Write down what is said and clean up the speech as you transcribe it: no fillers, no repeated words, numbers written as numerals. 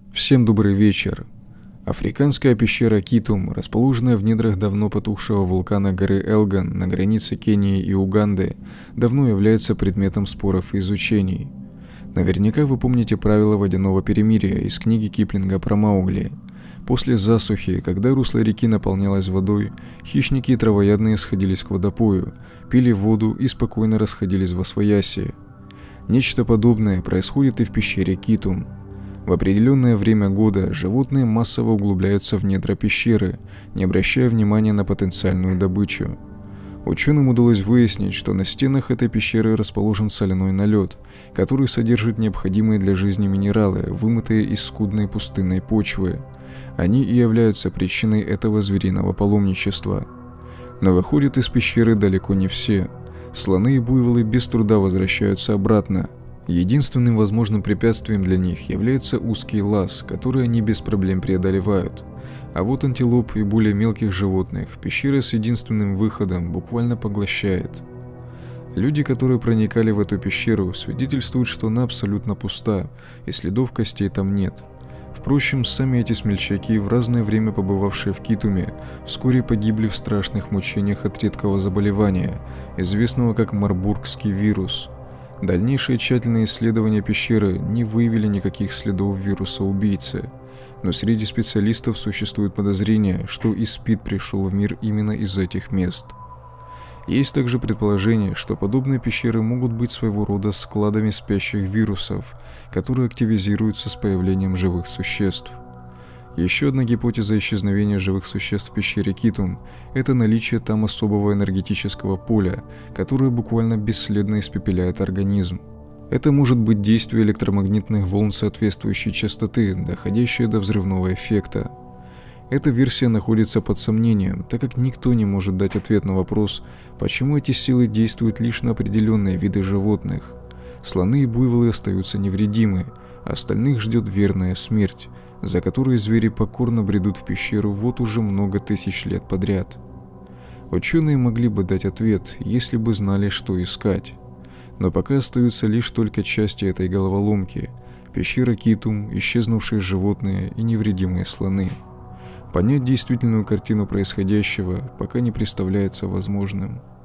Всем добрый вечер. Африканская пещера Китум, расположенная в недрах давно потухшего вулкана горы Элган на границе Кении и Уганды, давно является предметом споров и изучений. Наверняка вы помните правила водяного перемирия из книги Киплинга про Маугли. После засухи, когда русло реки наполнялось водой, хищники и травоядные сходились к водопою, пили воду и спокойно расходились восвояси. Нечто подобное происходит и в пещере Китум. В определенное время года животные массово углубляются в недра пещеры, не обращая внимания на потенциальную добычу. Ученым удалось выяснить, что на стенах этой пещеры расположен соляной налет, который содержит необходимые для жизни минералы, вымытые из скудной пустынной почвы. Они и являются причиной этого звериного паломничества. Но выходят из пещеры далеко не все. Слоны и буйволы без труда возвращаются обратно. Единственным возможным препятствием для них является узкий лаз, который они без проблем преодолевают. А вот антилоп и более мелких животных пещера с единственным выходом буквально поглощает. Люди, которые проникали в эту пещеру, свидетельствуют, что она абсолютно пуста, и следов костей там нет. Впрочем, сами эти смельчаки, в разное время побывавшие в Китуме, вскоре погибли в страшных мучениях от редкого заболевания, известного как марбургский вирус. Дальнейшие тщательные исследования пещеры не выявили никаких следов вируса-убийцы, но среди специалистов существует подозрение, что и СПИД пришел в мир именно из этих мест. Есть также предположение, что подобные пещеры могут быть своего рода складами спящих вирусов, которые активизируются с появлением живых существ. Еще одна гипотеза исчезновения живых существ в пещере Китум – это наличие там особого энергетического поля, которое буквально бесследно испепеляет организм. Это может быть действие электромагнитных волн соответствующей частоты, доходящее до взрывного эффекта. Эта версия находится под сомнением, так как никто не может дать ответ на вопрос, почему эти силы действуют лишь на определенные виды животных. Слоны и буйволы остаются невредимы, а остальных ждет верная смерть, за которой звери покорно бредут в пещеру вот уже много тысяч лет подряд. Ученые могли бы дать ответ, если бы знали, что искать. Но пока остаются лишь только части этой головоломки – пещера Китум, исчезнувшие животные и невредимые слоны. Понять действительную картину происходящего пока не представляется возможным.